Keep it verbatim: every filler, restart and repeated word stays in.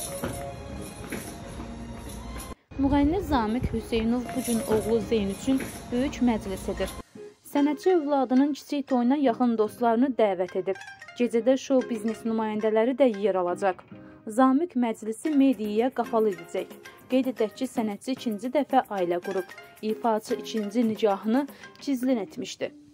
Müğənni Zamiq Hüseynov bugün oğlu Zeyn üçün böyük məclis edir. Sənətçi övladının kiçik toyuna yaxın dostlarını dəvət edib. Gecədə show biznes nümayəndələri də yer alacaq. Zamiq məclisi mediaya qapalı edəcək. Qeyd edək ki, sənətçi ikinci dəfə ailə qurub. İfaçı ikinci nikahını gizlin etmişdi.